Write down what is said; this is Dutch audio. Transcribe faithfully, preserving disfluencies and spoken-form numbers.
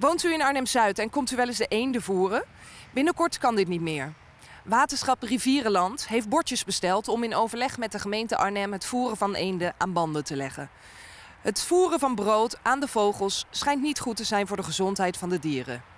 Woont u in Arnhem-Zuid en komt u wel eens de eenden voeren? Binnenkort kan dit niet meer. Waterschap Rivierenland heeft bordjes besteld om in overleg met de gemeente Arnhem het voeren van eenden aan banden te leggen. Het voeren van brood aan de vogels schijnt niet goed te zijn voor de gezondheid van de dieren.